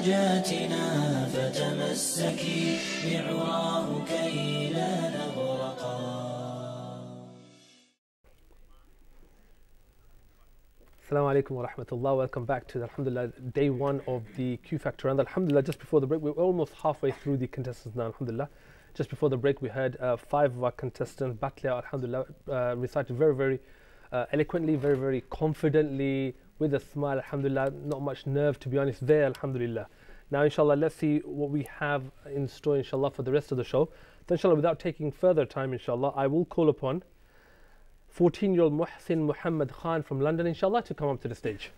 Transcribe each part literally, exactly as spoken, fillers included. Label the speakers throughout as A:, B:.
A: نجاتنا فتمسكي بعراه كي لا نغرقا.
B: Assalamu alaikum wa rahmatullah. Welcome back to the, Alhamdulillah, day one of the Q Factor. And Alhamdulillah, just before the break, we're almost halfway through the contestants now, Alhamdulillah. Just before the break, we heard uh, five of our contestants battle out, Alhamdulillah, uh, recited very, very uh, eloquently, very, very confidently, with a smile, Alhamdulillah. Not much nerve, to be honest, there, Alhamdulillah. Now, inshallah, let's see what we have in store, inshallah, for the rest of the show. So, inshallah, without taking further time, inshallah, I will call upon fourteen-year-old Muhsin Muhammad Khan from London, inshallah, to come up to the stage.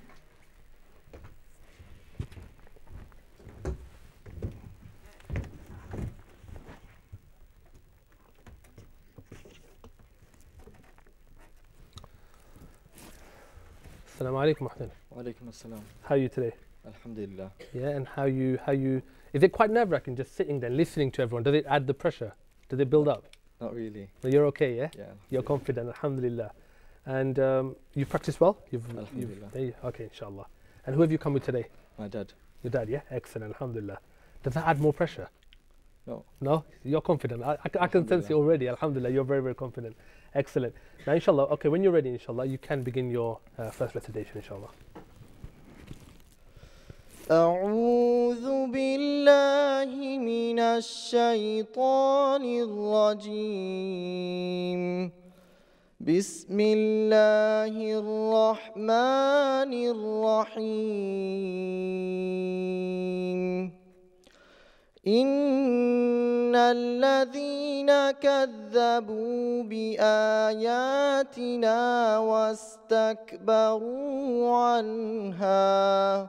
B: Assalamu alaikum, Muhsin.
C: Wa alaikum assalam.
B: How are you today?
C: Alhamdulillah.
B: Yeah, and how you, how you, is it quite nerve-wracking just sitting there listening to everyone? Does it add the pressure? Does it build up?
C: Not really.
B: No, you're okay, yeah?
C: Yeah.
B: You're confident, alhamdulillah. And um, you practice well? You've,
C: Alhamdulillah.
B: You've, okay, inshallah. And who have you come with today?
C: My dad.
B: Your dad, yeah? Excellent, alhamdulillah. Does that add more pressure?
C: No.
B: No? You're confident. I, I, I can sense it already, alhamdulillah. You're very, very confident. Excellent. Now, inshallah, okay, when you're ready, inshallah, you can begin your uh, first recitation, inshallah.
D: أعوذ بالله من الشيطان الرجيم بسم الله الرحمن الرحيم إن الذين كذبوا بآياتنا واستكبروا عنها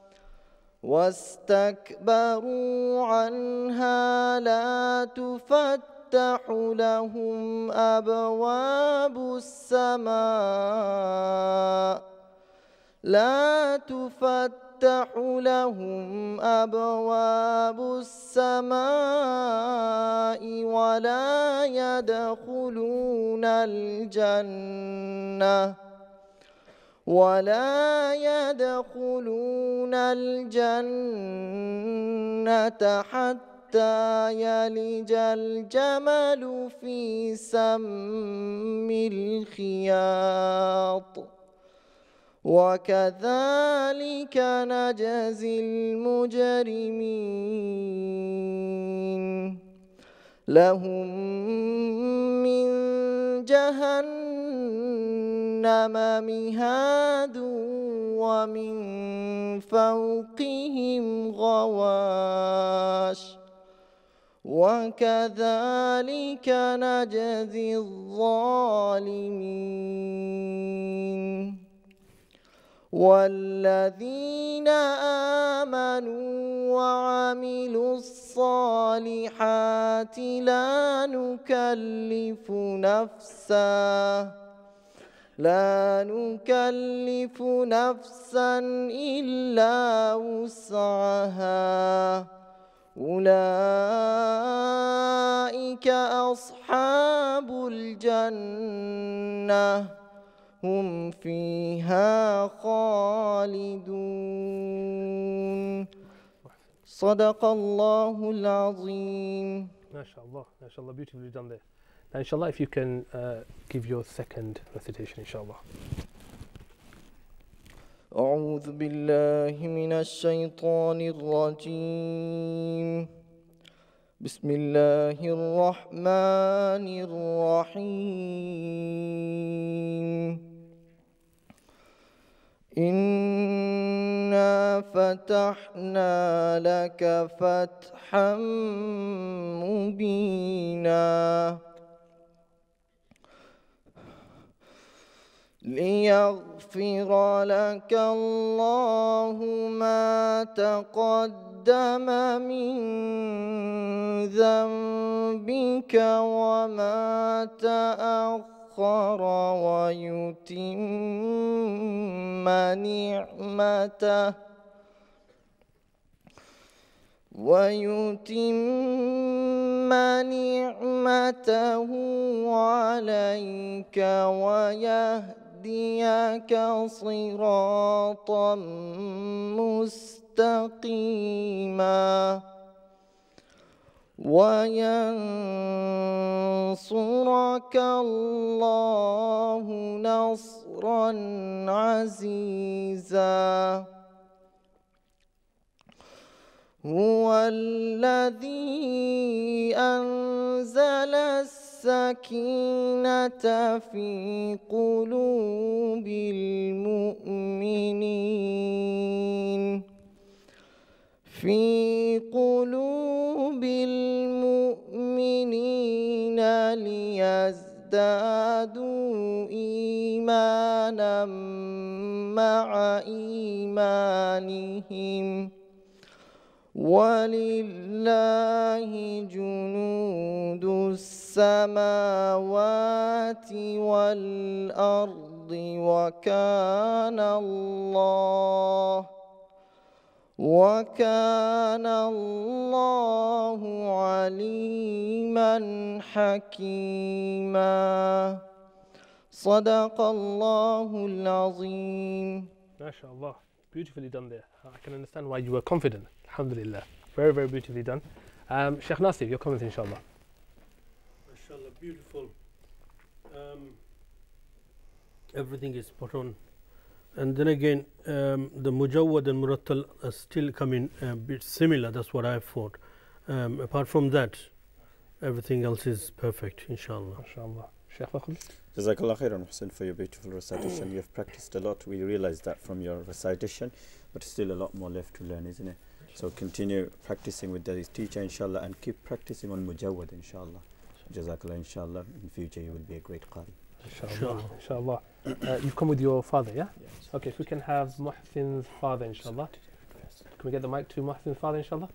D: واستكبروا عنها لا تفتح لهم أبواب السماء لا تفتح لهم أبواب السماء ولا يدخلون الجنة ولا يدخلون الجنة حتى يلج الجمل في سم الخياط وكذلك نجزي المجرمين لهم من جهنم مهاد ومن فوقهم غواش وكذلك نجزي الظالمين والذين آمنوا وعملوا الصالحات لا نكلف نفسا لا نكلف نفسا إلا وسعها أولئك أصحاب الجنة هم فيها خالدون صدق الله العظيم.
B: MashaAllah, MashaAllah, beautifully done there. Now, inshallah, if you can uh, give your second recitation, inshallah.
D: أعوذ بالله من الشيطان الرجيم بسم الله الرحمن الرحيم إنا فتحنا لك فتحا مبينا ليغفر لك الله ما تقدم من ذنبك وما تأخر ويتم نعمته ويتم نعمته عليك ويهديك ولنهديك صراطا مستقيما وينصرك الله نصرا عزيزا هو الذي أنزل السكينة في قلوب المؤمنين في قلوب المؤمنين ليزدادوا إيمانا مع إيمانهم ولله جنود السماوات والأرض وكان الله وكان الله عليما حكيما صدق الله العظيم.
B: MashaAllah, beautifully done there. I can understand why you were confident. Alhamdulillah, very very beautifully done. Um, Sheikh Nasir, your comments inshallah.
E: MashaAllah, beautiful. Um, everything is spot on. And then again, um, the Mujawwad and Murattal are still coming a bit similar, that's what I thought. Um, apart from that, everything else is perfect, inshallah.
B: MashaAllah. Sheikh Fakhr?
C: Jazakallah khairan, Hussein, for your beautiful recitation. You have practiced a lot. We realize that from your recitation, but still a lot more left to learn, isn't it? So continue practicing with this teacher, inshallah, and keep practicing on Mujawwad, inshallah. Jazakallah, inshallah. In future, you will be a great Qari.
B: Inshallah. Inshallah. Uh, you've come with your father, yeah? Yes. Okay, if we can have Muhsin's father, inshallah. Can we get the mic to Muhsin's father, inshallah?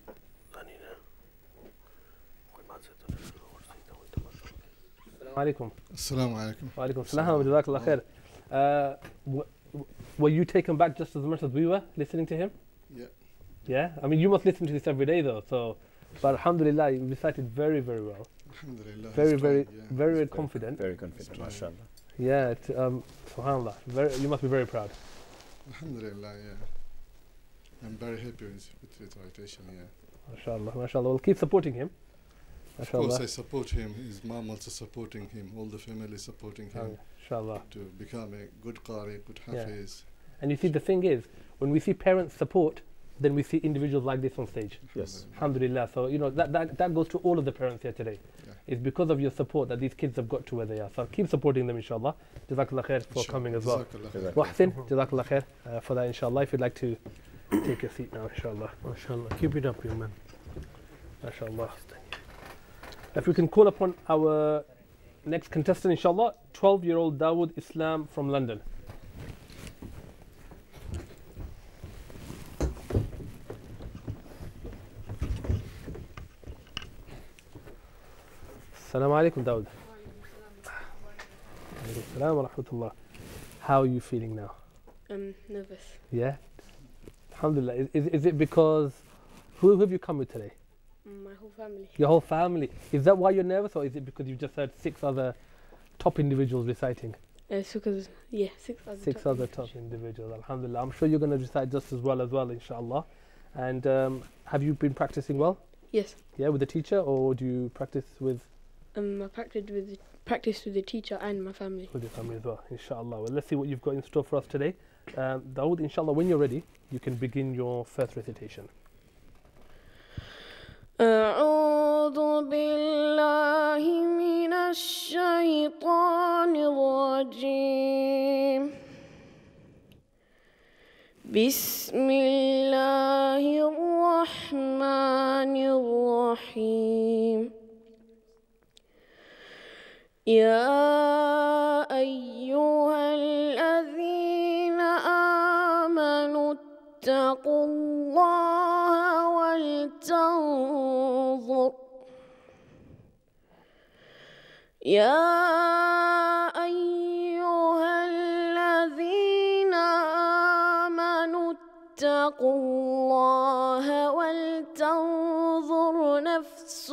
B: Alaikum.
F: Assalamu alaikum.
B: Wa alaikum salam. Jazakallah khair. Uh, w- were you taken back just as much as we were listening to him?
F: Yeah.
B: Yeah? I mean, you must listen to this every day though, so. But alhamdulillah, you recited very, very well.
F: Alhamdulillah.
B: Very,
F: he's
B: very,
F: trying, yeah.
B: very, very
C: He's
B: confident.
C: Very confident, mashallah.
B: Yeah, it, um, subhanallah. Very, you must be very proud.
F: Alhamdulillah, yeah. I'm very happy with, with recitation, yeah.
B: MashaAllah, MashaAllah. We'll keep supporting him.
F: Of course, I
B: MashaAllah.
F: support him. His mom also supporting him. All the family supporting him
B: Inshallah.
F: to become a good Qari, good
B: Yeah.
F: Hafiz.
B: And you see, the thing is, when we see parents support, then we see individuals like this on stage.
C: Yes.
B: Alhamdulillah. So, you know, that, that, that goes to all of the parents here today.
F: Yeah.
B: It's because of your support that these kids have got to where they are. So keep supporting them, inshallah. Jazakallah khair for
F: Inshallah.
B: coming as well.
F: Jazakallah
C: Jazakallah.
F: khair.
B: Wahsin, Jazakallah khair uh, for that, inshallah. If you'd like to take a seat now, inshallah.
E: MashaAllah, keep it up, young man.
B: MashaAllah. If we can call upon our next contestant, inshallah, twelve-year-old Dawood Islam from London. Assalamu alaikum, Dawood. Alaikum salam wa rahmatullah. How are you feeling now?
G: I'm nervous.
B: Yeah? Alhamdulillah. Is, is, is it because, who, who have you come with today?
G: My whole family.
B: Your whole family. Is that why you're nervous, or is it because you've just heard six other top individuals reciting?
G: Uh, it's because, yeah, six other
B: Six
G: top
B: other top individuals. Alhamdulillah. I'm sure you're going to recite just as well as well, inshallah. And um, have you been practicing well?
G: Yes.
B: Yeah, with the teacher, or do you practice with,
G: Um, I practiced with the, practiced with the teacher and my family.
B: with your family as well? Inshallah. Well, let's see what you've got in store for us today. Um, Dawood, inshallah, when you're ready, you can begin your first recitation.
G: أعوذ بالله من الشيطان الرجيم بسم الله الرحمن الرحيم يا أيها الذين آمنوا اتقوا الله ولتنظر يا أيها الذين آمنوا اتقوا الله ولتنظر نفس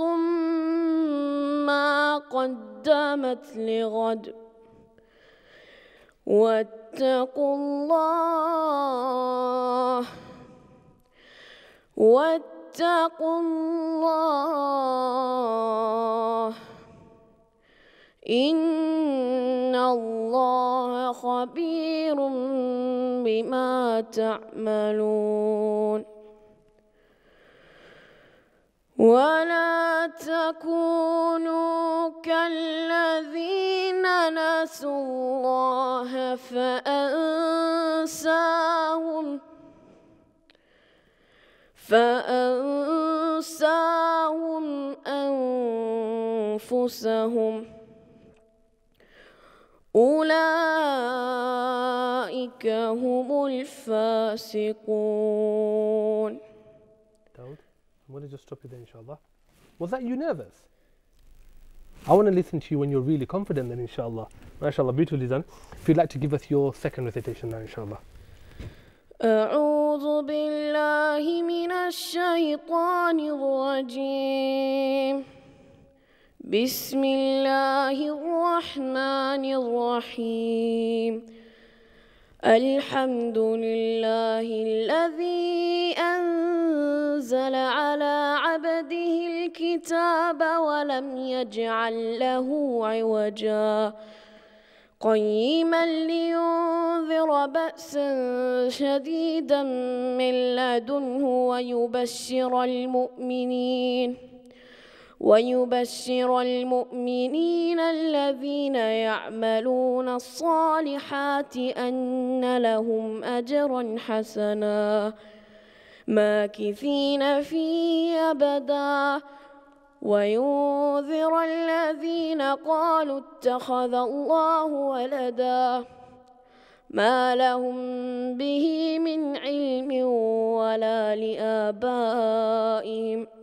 G: ما قدمت لغد واتقوا الله واتقوا الله إن الله خبير بما تعملون ولا تكونوا كالذين نسوا الله فأنساهم فأنساهم أنفسهم أولئك هم الفاسقون.
B: Dawood, I'm going to just stop you there, inshallah. Was that you nervous? I want to listen to you when you're really confident then, inshallah. MashaAllah, beautifully done. If you'd like to give us your second recitation now, inshallah.
G: أعوذ بالله من الشيطان الرجيم بسم الله الرحمن الرحيم الحمد لله الذي أنزل على عبده الكتاب ولم يجعل له عوجا قيما لينذر بأسا شديدا من لدنه ويبشر المؤمنين ويبشر المؤمنين الذين يعملون الصالحات أن لهم أجرا حسنا ماكثين فيه أبدا وينذر الذين قالوا اتخذ الله ولدا ما لهم به من علم ولا لآبائهم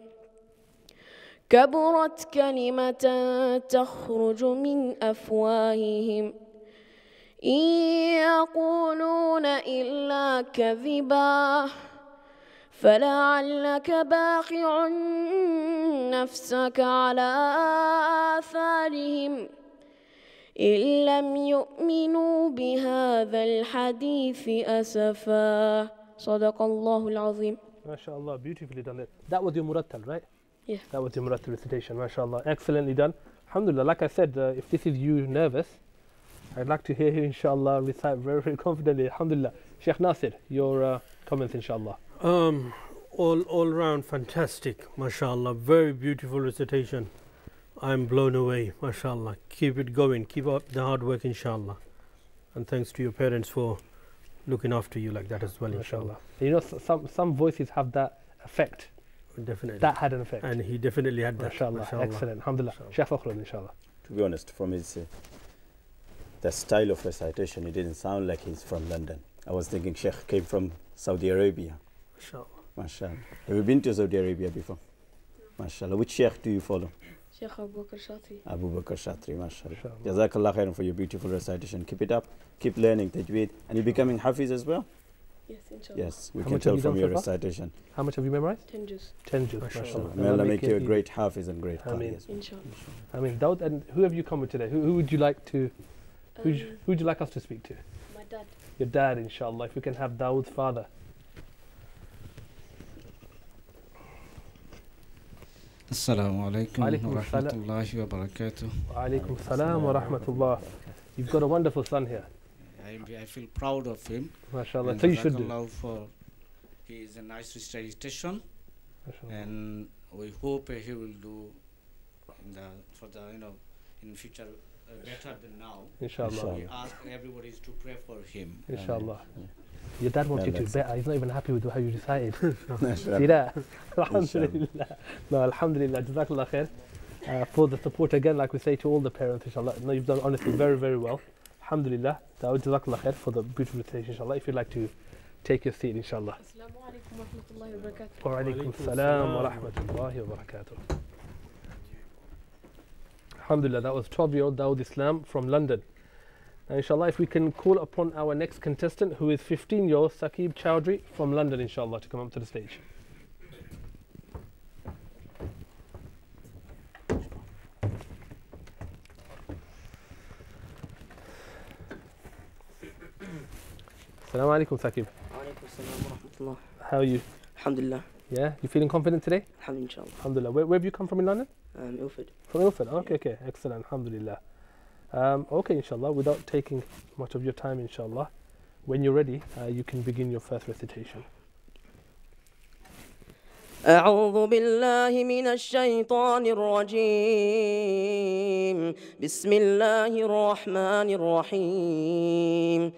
G: كبرت كلمة تخرج من أفواههم إن يقولون إلا كذبا فلعلك باخع نفسك على آثارهم إن لم يؤمنوا بهذا الحديث أسفا صدق الله العظيم.
B: MashaAllah, beautifully done. That was your murattal, right?
G: Yeah.
B: That was your murattal recitation, MashaAllah. Excellently done. Alhamdulillah, like I said, uh, if this is you nervous, I'd like to hear you, inshallah, recite very, very confidently. Alhamdulillah. Sheikh Nasir, your uh, comments, inshallah.
E: Um, all, all round fantastic, mashallah. Very beautiful recitation. I'm blown away, mashallah. Keep it going. Keep up the hard work, inshallah. And thanks to your parents for looking after you like that as well, inshallah.
B: You know, s- some some voices have that effect.
E: Definitely.
B: That had an effect.
E: And he definitely had that.
B: MashaAllah.
E: mashallah.
B: Excellent. Alhamdulillah. Sheikh Fakhrul, inshallah.
C: To be honest, from his uh, the style of recitation, it didn't sound like he's from London. I was thinking Sheikh came from Saudi Arabia.
E: Mashallah.
C: MashaAllah. Have you been to Saudi Arabia before? MashaAllah. Which Sheikh do you follow?
G: Sheikh Abu Bakr Shati.
C: Abu Bakr Shatri, MashaAllah.
B: MashaAllah.
C: Jazakallah khairan for your beautiful recitation. Keep it up. Keep learning tajweed. And you're becoming Hafiz as well?
G: Yes, inshallah.
C: Yes, we
B: How
C: can
B: much have
C: tell
B: you
C: from
B: done
C: your
B: so far?
C: recitation.
B: How much have you memorized?
G: Ten juz.
B: Ten juz,
E: MashaAllah.
B: MashaAllah.
C: May Allah make you a
B: it
C: great Hafiz and great
B: Ameen.
C: Qari as well.
G: Inshallah.
B: I mean, Dawood, and who have you come with today? Who, who would you like to, who
G: Um,
B: would you like us to speak to?
G: my dad.
B: Your dad, inshallah. If we can have Dawood's father.
H: Assalamu alaikum
B: Alaikum
H: wa
B: assalam.
H: rahmatullahi wa barakatuh.
B: Wa alaikum salam wa rahmatullah. You've got a wonderful son here.
H: I, I feel proud of him.
B: MashaAllah.
H: And
B: So you should do.
H: Jazakallah for he is a nice recitation,
B: MashaAllah.
H: and we hope uh, he will do in the for the you know in future uh, better than now.
B: Inshallah.
H: We ask everybody to pray for him.
B: Inshallah. Your dad wants you
C: Yeah,
B: to
C: that's-
B: better. He's not even happy with how you recited. See
C: MashaAllah.
B: that? Alhamdulillah. No, Alhamdulillah. Jazakallah khair. Uh, for the support again, like we say to all the parents, inshallah. No, you've done honestly very, very well. Alhamdulillah. Dawood, Jazakallah khair for the beautiful recitation, inshallah. If you'd like to take your seat, inshallah.
G: Assalamu alaikum wa rahmatullahi wa barakatuh.
B: Wa alaikum
E: Walaikum
B: salam wa
E: salam.
B: rahmatullahi wa barakatuh. Alhamdulillah, that was twelve year old Dawood Islam from London. Now, inshallah, if we can call upon our next contestant, who is fifteen year old Saqib Chowdhury from London, inshallah, to come up to the stage. Assalamu alaikum, Thaqib.
I: Alaikum assalam wa rahmatullah.
B: How are you?
I: Alhamdulillah.
B: Yeah, you feeling confident today?
I: Alhamdulillah.
B: Alhamdulillah. Where, where have you come from in London?
I: Um, Ilford.
B: From Ilford. Okay, okay. Excellent. Alhamdulillah. Um, okay, inshallah. Without taking much of your time, inshallah, when you're ready, uh, you can begin your first recitation.
I: أعوذ بالله من الشيطان الرجيم بسم الله الرحمن الرحيم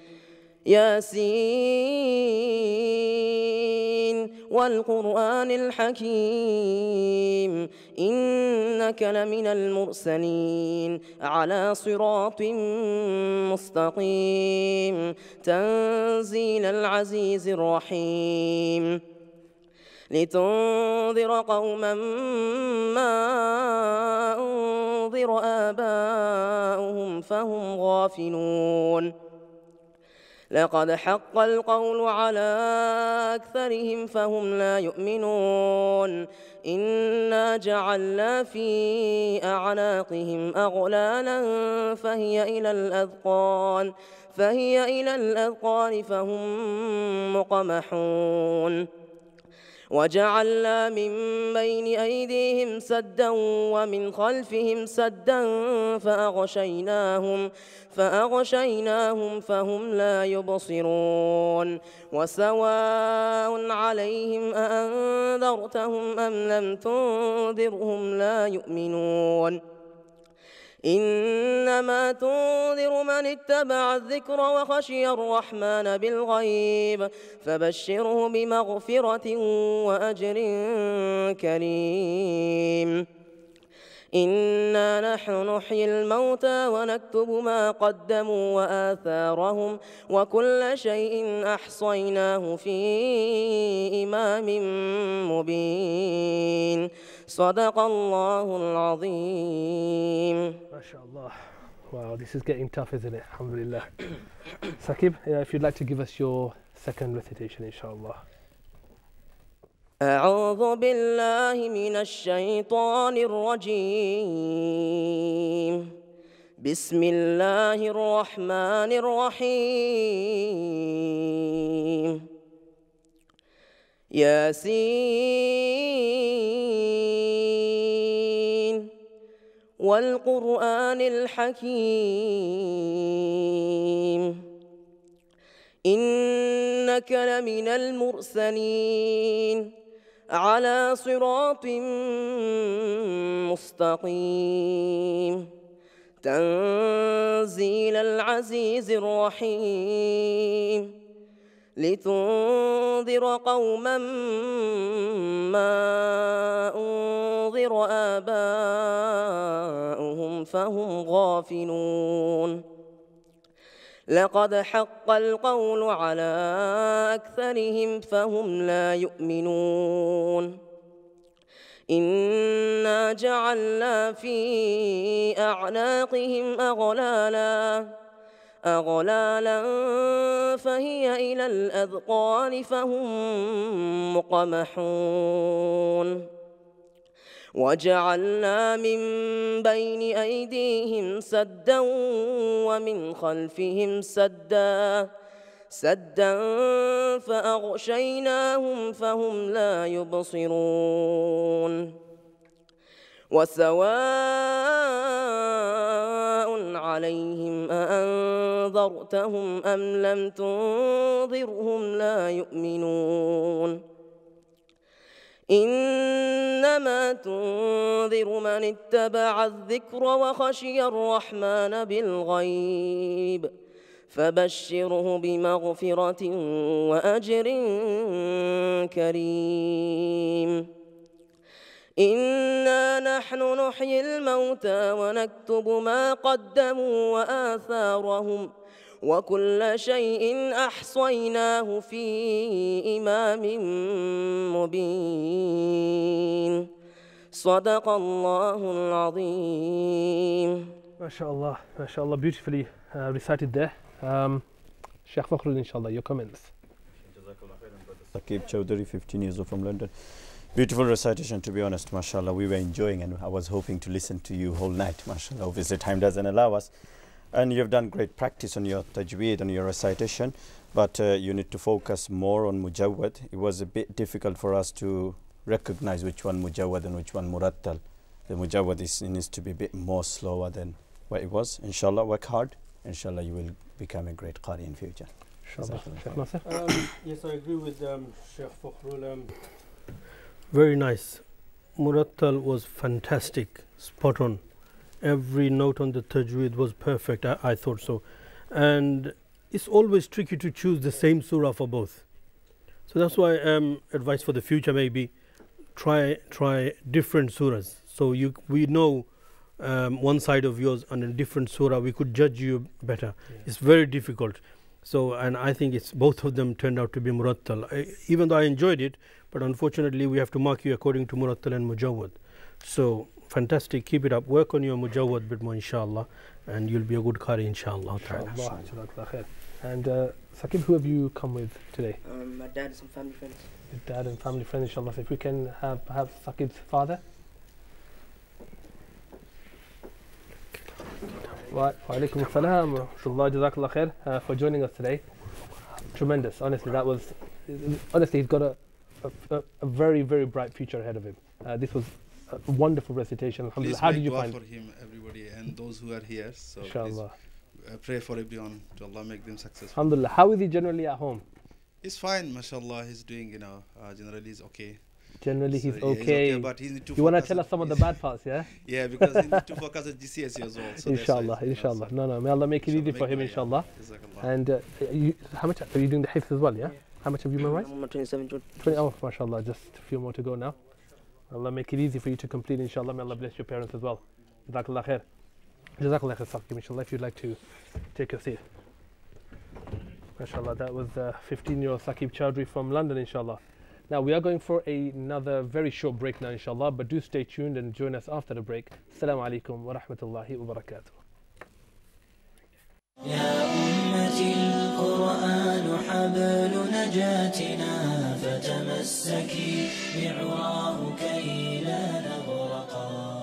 I: ياسين والقرآن الحكيم إنك لمن المرسلين على صراط مستقيم تنزيل العزيز الرحيم لتنذر قوما ما أنذر آباؤهم فهم غافلون لقد حق القول على أكثرهم فهم لا يؤمنون إنا جعلنا في أعناقهم أغلالا فهي إلى الأذقان فهي إلى الأذقان فهم مقمحون وجعلنا من بين أيديهم سدا ومن خلفهم سدا فأغشيناهم فأغشيناهم فهم لا يبصرون وسواء عليهم أأنذرتهم أم لم تنذرهم لا يؤمنون إنما تنذر من اتبع الذكر وخشي الرحمن بالغيب فبشره بمغفرة وأجر كريم إنا نحن نحيي الموتى ونكتب ما قدموا وآثارهم وكل شيء أحصيناه في إمام مبين صدق الله العظيم.
B: MashaAllah. Wow, this is getting tough, isn't it? Alhamdulillah. Thaqib, uh, if you'd like to give us your second recitation, inshallah.
I: أعوذ بالله من الشيطان الرجيم بسم الله الرحمن الرحيم ياسين والقرآن الحكيم إنك لمن المرسلين على صراط مستقيم تنزيل العزيز الرحيم لتنذر قوما ما أنذر آباؤهم فهم غافلون لقد حق القول على أكثرهم فهم لا يؤمنون إنا جعلنا في أعناقهم أغلالا أغلالا فهي إلى الأذقان فهم مقمحون وجعلنا من بين أيديهم سدا ومن خلفهم سدا سدا فأغشيناهم فهم لا يبصرون وسواء عليهم أأنذرتهم أم لم تنذرهم لا يؤمنون إنما تنذر من اتبع الذكر وخشي الرحمن بالغيب فبشره بمغفرة وأجر كريم إنا نحن نحيي الموتى ونكتب ما قدموا وآثارهم وكل شيء أحصيناه في إمام مبين صدق الله العظيم.
B: MashaAllah, MashaAllah, beautifully uh, recited there. Um, Sheikh Fakhrul, inshallah, your comments.
C: Thaqib Chowdhury, fifteen years old from London. Beautiful recitation, to be honest, mashallah. We were enjoying and I was hoping to listen to you whole night, mashallah. Obviously, time doesn't allow us. And you've done great practice on your tajweed, on your recitation. but uh, you need to focus more on mujawwad. It was a bit difficult for us to recognize which one mujawwad and which one murattal. The mujawwad is, needs to be a bit more slower than what it was. Inshallah, work hard. Inshallah, you will become a great qari in future.
B: Inshallah. Sheikh Nasir?
E: Um, yes, I agree with um, Sheikh Fakhrul. Um, very nice. Murattal was fantastic, spot on. Every note on the tajweed was perfect. I, I thought so. And it's always tricky to choose the same surah for both. So that's why um, advice for the future maybe try try different surahs. So you we know um, one side of yours and a different surah, we could judge you better. Yeah. It's very difficult. So, and I think it's both of them turned out to be murattal. I, even though I enjoyed it, but unfortunately we have to mark you according to murattal and mujawwad. So fantastic, keep it up. Work on your mujawwad bit more, inshallah, and you'll be a good qari, inshallah.
B: Inshallah. And uh, Saqib, who have you come with today?
I: Um, my dad and some family friends.
B: Your dad and family friends, inshallah. So if we can have perhaps Saqib's father. Wa alaikum assalam wa rahmatullah, jazakallah khair uh, for joining us today. Tremendous, honestly. That was, honestly, he's got a, a, a very, very bright future ahead of him. Uh, this was a wonderful recitation. Alhamdulillah. How did you find it?
J: For him, everybody, and those who are here. So
B: inshallah.
J: Uh, pray for everyone to Allah make them successful.
B: Alhamdulillah. How is he generally at home?
J: He's fine, mashallah. He's doing, you know, uh, generally he's okay.
B: Generally
J: so
B: he's,
J: yeah,
B: okay.
J: he's okay. But he need to
B: you want to tell us some of the bad parts, yeah?
J: Yeah, because he needs to focus on G C S E as well. So
B: inshallah, inshallah. No, no, may Allah make it easy for him, inshallah. And uh, you, how much are you doing the hifz as well, yeah? yeah. How much have you memorized?
I: I'm twenty-seven.
B: twenty, oh, mashallah, just a few more to go now. Allah make it easy for you to complete, inshallah. May Allah bless your parents as well. Jazakallah khair. Jazakallah khair, Saqib, inshallah, if you'd like to take your seat. MashaAllah, that was fifteen-year-old uh, Saqib Chowdhury from London, inshallah. Now, we are going for a, another very short break now, inshallah, but do stay tuned and join us after the break. Assalamu alaikum wa rahmatullahi wa barakatuh.
A: يا أمتي القرآن حبل نجاتنا فتمسكي بعواه كي لا نغرقا